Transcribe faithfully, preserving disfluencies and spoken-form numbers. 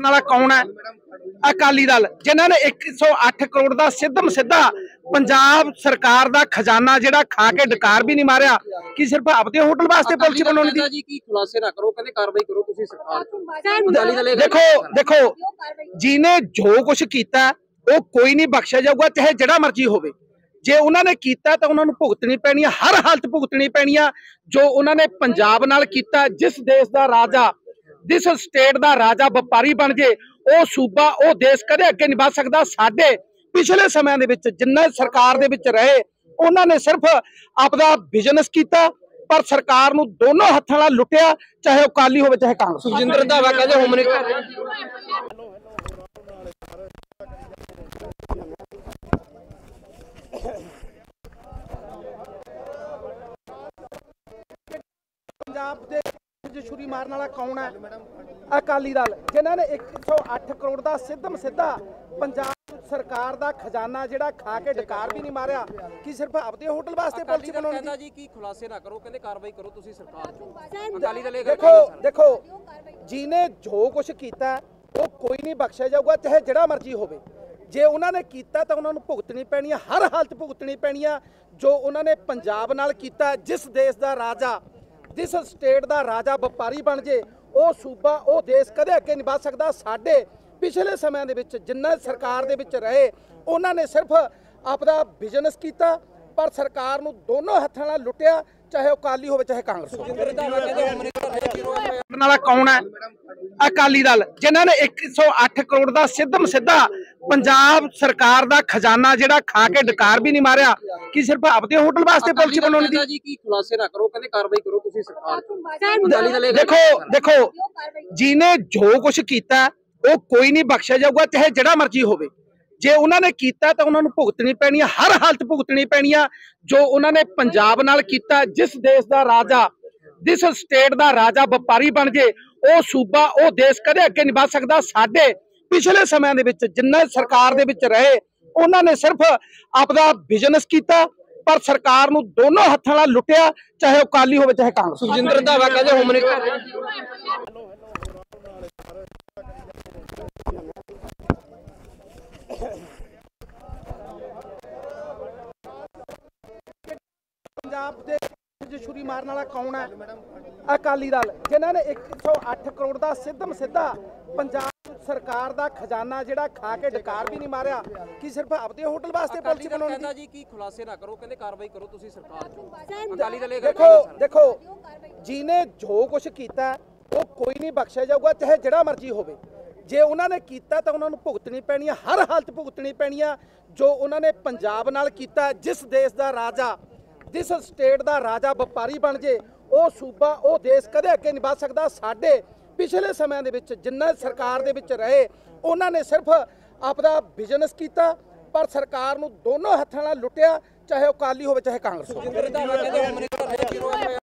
वाला कौन है? अकाली दल, जिन्होंने एक सौ अठ करोड़ का सिद्धम सीधा पंजाब सरकार का खजाना जिहड़ा खा के डकार भी नहीं मारिया कि सिर्फ अपने होटल वास्ते पॉलिसी बनाने दी। जी की खुलासे ना करो, कहते कार्रवाई करो तुसी सरकार। देखो देखो जिन्हें जो कुछ किया वो कोई नहीं बख्शिया जाऊगा, चाहे जिहड़ा मर्जी होवे। जे उन्होंने किया तो उन्होंने भुगतनी पैनी है, हर हालत भुगतनी पैनी है जो उन्होंने पंजाब नाल किया। जिस देश का राजा, जिस स्टेट का राजा व्यापारी बन जाए, वो सूबा वो देश कदे अगे नहीं बढ़ सकता। साडे पिछले समय दे विच जिन्ना सरकार दे विच रहे उन्होंने सिर्फ अपना बिजनेस किया, पर सरकार नूं दोनों हत्थां नाल लुटिया, चाहे अकाली होवे चाहे कांग्रेस। सुखजिंदर रंधावा कहते होम मिनिस्टर पंजाब दे छुरी मारन वाला कौन है? अकाली दल, जिन्होंने एक सौ अठ करोड़ का सिद्धम सीधा पंजाब सरकार का खजाना जिहड़ा खा के डकार भी नहीं मारिया कि सिर्फ अपने होटल वास्ते पॉलिसी बनाने दी। जी की खुलासे ना करो, कहते कार्रवाई करो तुसी सरकार। अकाली दल देखो देखो जिन्हें जो कुछ किया वो कोई नहीं बख्शिया जाऊगा, चाहे जिहड़ा मर्जी होवे। जे उन्होंने किया तो उन्होंने भुगतनी पैनी है, हर हालत भुगतनी पैनी है जो उन्होंने पंजाब नाल किया। जिस देश का राजा, जिस स्टेट का राजा व्यापारी बन जाए, वो सूबा वो देश कदे अगे नहीं बढ़ सकता। साडे पिछले समय दे विच जिन्ना सरकार दे विच रहे उन्होंने सिर्फ अपना बिजनेस किया, पर सरकार नूं दोनों हत्थां नाल लुटिया, चाहे अकाली होवे चाहे कांग्रेस वाला कौन है? अकाली दल, जिन्होंने एक सौ अठ करोड़ का सिद्धम सीधा पंजाब सरकार का खजाना जिहड़ा खा के डकार भी नहीं मारिया कि सिर्फ अपने होटल वास्ते पॉलिसी बनाने दी। जी की खुलासे ना करो, कहते कार्रवाई करो तुसी सरकार। देखो देखो जिन्हें जो कुछ किया वो कोई नहीं बख्शिया जाऊगा, चाहे जिहड़ा मर्जी होवे। जे उन्होंने किया तो उन्होंने भुगतनी पैनी है, हर हालत भुगतनी पैनी है जो उन्होंने पंजाब नाल किया। जिस देश का राजा, जिस स्टेट का राजा व्यापारी बन जाए, वो सूबा वो देश कदे अगे नहीं बढ़ सकता। साडे पिछले समय दे विच जिन्ना सरकार दे विच रहे उन्होंने सिर्फ अपना बिजनेस किया, पर सरकार नूं दोनों हत्थां नाल लुटिया, चाहे अकाली होवे चाहे कांग्रेस। सुखजिंदर रंधावा कहते होम मिनिस्टर पंजाब दे छुरी मारन वाला कौन है? अकाली दल, जिन्होंने एक सौ अठ करोड़ का सिद्धम सीधा पंजाब सरकार का खजाना जिहड़ा खा के डकार भी नहीं मारिया कि सिर्फ अपने होटल वास्ते पॉलिसी बनाने दी। जी की खुलासे ना करो, कहते कार्रवाई करो तुसी सरकार। अकाली दल देखो देखो जिन्हें जो कुछ किया वो कोई नहीं बख्शिया जाऊगा, चाहे जिहड़ा मर्जी होवे। जे उन्होंने किया तो उन्होंने भुगतनी पैनी है, हर हालत भुगतनी पैनी है जो उन्होंने पंजाब नाल किया। जिस देश का राजा, जिस स्टेट का राजा व्यापारी बन जाए, वो सूबा वो देश कदे अगे नहीं बढ़ सकता। साडे पिछले समय दे विच जिन्ना सरकार दे विच रहे उन्होंने सिर्फ अपना बिजनेस किया, पर सरकार नूं दोनों हत्थां नाल लुटिया, चाहे अकाली होवे चाहे कांग्रेस।